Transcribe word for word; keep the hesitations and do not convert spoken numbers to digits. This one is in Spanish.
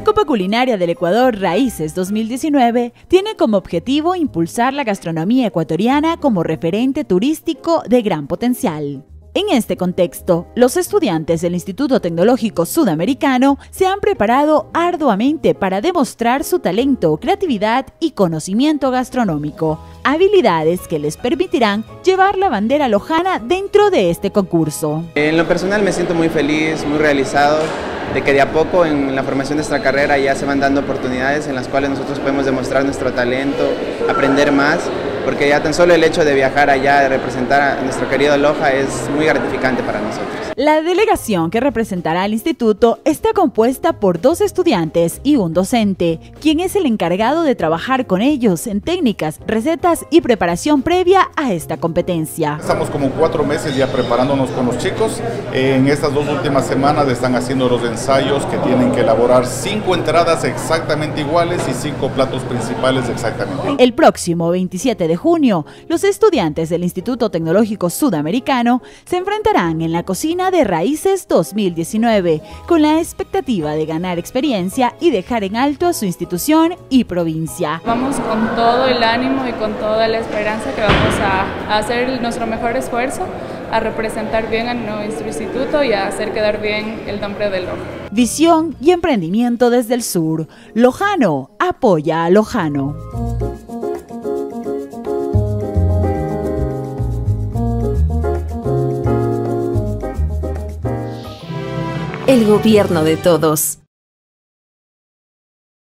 La Copa Culinaria del Ecuador Raíces dos mil diecinueve tiene como objetivo impulsar la gastronomía ecuatoriana como referente turístico de gran potencial. En este contexto, los estudiantes del Instituto Tecnológico Sudamericano se han preparado arduamente para demostrar su talento, creatividad y conocimiento gastronómico, habilidades que les permitirán llevar la bandera lojana dentro de este concurso. En lo personal me siento muy feliz, muy realizado de que de a poco en la formación de nuestra carrera ya se van dando oportunidades en las cuales nosotros podemos demostrar nuestro talento, aprender más, porque ya tan solo el hecho de viajar allá, de representar a nuestro querido Loja es muy gratificante para nosotros. La delegación que representará al instituto está compuesta por dos estudiantes y un docente, quien es el encargado de trabajar con ellos en técnicas, recetas y preparación previa a esta competencia. Estamos como cuatro meses ya preparándonos con los chicos. En estas dos últimas semanas están haciendo los ensayos que tienen que elaborar cinco entradas exactamente iguales y cinco platos principales exactamente iguales. El próximo veintisiete de junio, los estudiantes del Instituto Tecnológico Sudamericano se enfrentarán en la cocina de Raíces dos mil diecinueve, con la expectativa de ganar experiencia y dejar en alto a su institución y provincia. Vamos con todo el ánimo y con toda la esperanza que vamos a, a hacer nuestro mejor esfuerzo, a representar bien a nuestro instituto y a hacer quedar bien el nombre de Loja. Visión y emprendimiento desde el sur. Lojano apoya a Lojano. El gobierno de todos.